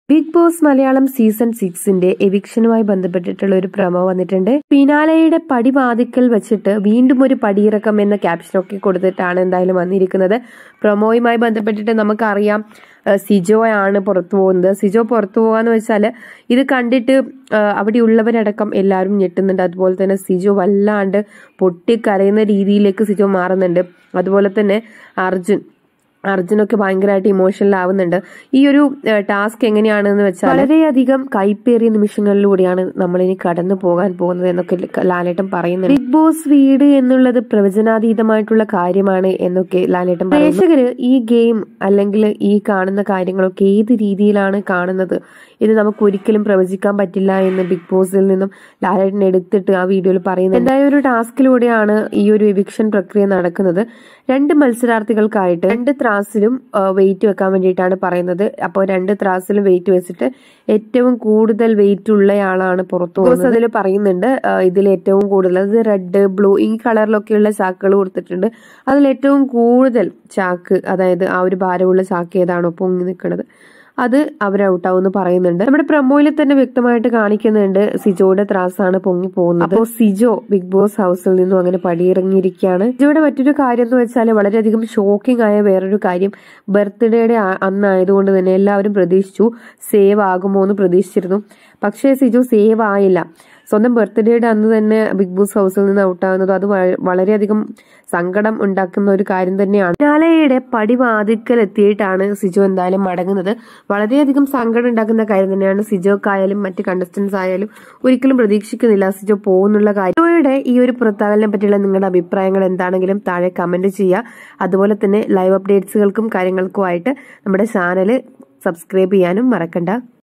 Big Boss Malayalam season 6 എവിക്ഷനുമായി ബന്ധപ്പെട്ടിട്ടുള്ള ഒരു പ്രൊമോ വന്നിട്ടുണ്ട്. ഫിനാലയുടെ പടിവാതിക്കൽ വെച്ചിട്ട് വീണ്ടും ഒരു പടിയിറക്കം എന്ന ക്യാപ്ഷനൊക്കെ കൊടുത്തിട്ടാണ് എന്തായാലും വന്നിരിക്കുന്നത്. പ്രൊമോയുമായി ബന്ധപ്പെട്ടിട്ട് നമുക്കറിയാം സിജോയാണ് പുറത്തു പോകുന്നത്. സിജോ പുറത്തു പോകാന്ന് വെച്ചാൽ ഇത് കണ്ടിട്ട് അവിടെ ഉള്ളവരടക്കം എല്ലാവരും ഞെട്ടുന്നുണ്ട്. അതുപോലെ തന്നെ സിജോ വല്ലാണ്ട് പൊട്ടിക്കരയുന്ന രീതിയിലേക്ക് സിജോ മാറുന്നുണ്ട്. അതുപോലെ തന്നെ അർജുനൊക്കെ ഭയങ്കരമായിട്ട് ഇമോഷണൽ ആവുന്നുണ്ട്. ഈ ഒരു ടാസ്ക് എങ്ങനെയാണെന്ന് വെച്ചാൽ വളരെയധികം കൈപ്പേറിയ നിമിഷങ്ങളിലൂടെയാണ് നമ്മളിനി കടന്നു പോകാൻ പോകുന്നത് എന്നൊക്കെ ലാലേട്ടൻ പറയുന്നുണ്ട്. ബിഗ് ബോസ് വീട് എന്നുള്ളത് പ്രവചനാതീതമായിട്ടുള്ള കാര്യമാണ് എന്നൊക്കെ ലാലേട്ടൻ പറയുന്നു. പ്രേക്ഷകര് ഈ ഗെയിം അല്ലെങ്കിൽ ഈ കാണുന്ന കാര്യങ്ങളൊക്കെ ഏത് രീതിയിലാണ് കാണുന്നത് ഇത് നമുക്ക് ഒരിക്കലും പ്രവചിക്കാൻ പറ്റില്ല എന്ന് ബിഗ് ബോസിൽ നിന്നും ലാലേട്ടൻ എടുത്തിട്ട് ആ വീഡിയോയിൽ പറയുന്നത്. എന്തായാലും ഒരു ടാസ്കിലൂടെയാണ് ഈ ഒരു എവിക്ഷൻ പ്രക്രിയ നടക്കുന്നത്. 2 മത്സരാർത്ഥികൾക്കായിട്ട് 2 ത്രാസിലും വെയിറ്റ് വെക്കാൻ വേണ്ടിയിട്ടാണ് പറയുന്നത്. അപ്പോൾ 2 ത്രാസിലും വെയിറ്റ് വെച്ചിട്ട് ഏറ്റവും കൂടുതൽ വെയിറ്റ് ഉള്ളയാളാണ് പുറത്തു പോകുന്നത്. അതിൽ പറയുന്നുണ്ട് ഇതിൽ ഏറ്റവും കൂടുതൽ അത് റെഡ്, ബ്ലൂ ഈ കളറിലൊക്കെയുള്ള ചാക്കുകൾ കൊടുത്തിട്ടുണ്ട്. അതിൽ ഏറ്റവും കൂടുതൽ ചാക്ക്, അതായത് ആ ഒരു ഭാരമുള്ള ചാക്ക് ഏതാണോ പൊങ്ങി നിൽക്കുന്നത് അത് അവർ ഔട്ടാവെന്ന് പറയുന്നുണ്ട്. നമ്മുടെ പ്രൊമോയിൽ തന്നെ വ്യക്തമായിട്ട് കാണിക്കുന്നുണ്ട് സിജോയുടെ ത്രാസാണ് പൊങ്ങി പോകുന്നത്. അപ്പോൾ സിജോ ബിഗ് ബോസ് ഹൗസിൽ നിന്നും അങ്ങനെ പടിയിറങ്ങിയിരിക്കുകയാണ്. സിജോയുടെ മറ്റൊരു കാര്യം എന്ന് വെച്ചാൽ വളരെയധികം ഷോക്കിംഗ് ആയ വേറൊരു കാര്യം, ബർത്ത്ഡേയുടെ അന്നായതുകൊണ്ട് തന്നെ എല്ലാവരും പ്രതീക്ഷിച്ചു സേവ് ആകുമോ എന്ന് പ്രതീക്ഷിച്ചിരുന്നു. പക്ഷേ സിജോ സേവ് ആയില്ല. സ്വന്തം ബർത്ത്ഡേയുടെ അന്ന് തന്നെ ബിഗ് ബോസ് ഹൗസിൽ നിന്ന് ഔട്ടാകുന്നത് അത് വളരെയധികം സങ്കടം ഉണ്ടാക്കുന്ന ഒരു കാര്യം തന്നെയാണ്. ഫിനാലയുടെ പടിവാതിക്കൽ എത്തിയിട്ടാണ് സിജോ എന്തായാലും മടങ്ങുന്നത്. വളരെയധികം സങ്കടം ഉണ്ടാക്കുന്ന കാര്യം തന്നെയാണ്. സിജോക്കായാലും മറ്റ് കണ്ടസ്റ്റൻസ് ആയാലും ഒരിക്കലും പ്രതീക്ഷിക്കുന്നില്ല സിജോ പോകുന്നുള്ള കാര്യം. സിജോയുടെ ഈ ഒരു പുറത്താകലിനെ പറ്റിയുള്ള നിങ്ങളുടെ അഭിപ്രായങ്ങൾ എന്താണെങ്കിലും താഴെ കമന്റ് ചെയ്യുക. അതുപോലെ തന്നെ ലൈവ് അപ്ഡേറ്റ്സുകൾക്കും കാര്യങ്ങൾക്കുമായിട്ട് നമ്മുടെ ചാനൽ സബ്സ്ക്രൈബ് ചെയ്യാനും മറക്കണ്ട.